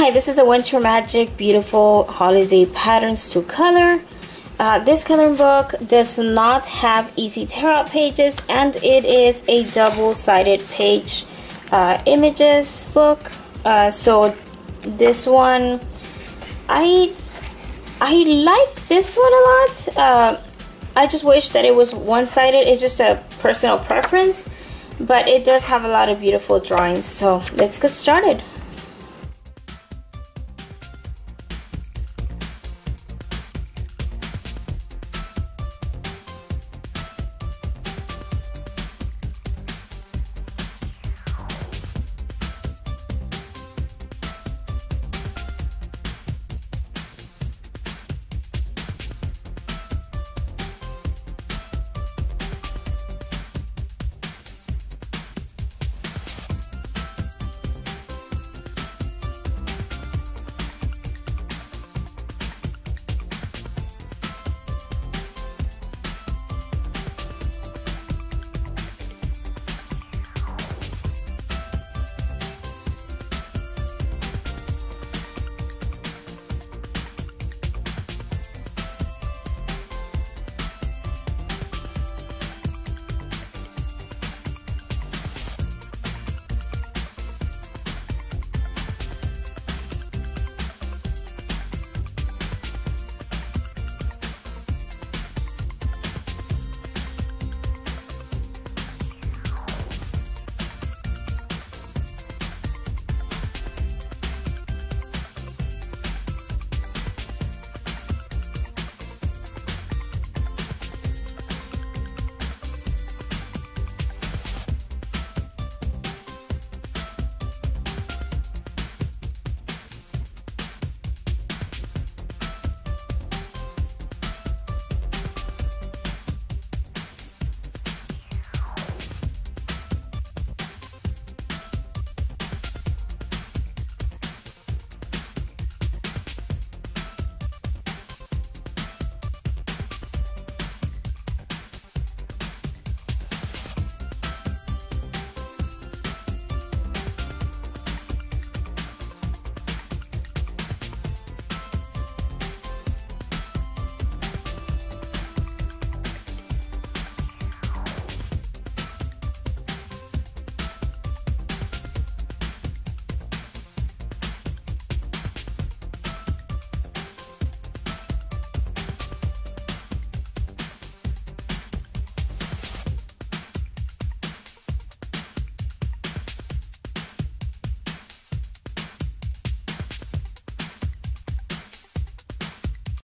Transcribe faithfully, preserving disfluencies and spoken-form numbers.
Hi, this is a Winter Magic Beautiful Holiday Patterns to Color. Uh, this coloring book does not have easy tear out pages, and it is a double-sided page uh, images book. Uh, so this one, I I like this one a lot. Uh, I just wish that it was one-sided. It's just a personal preference, but it does have a lot of beautiful drawings. So let's get started.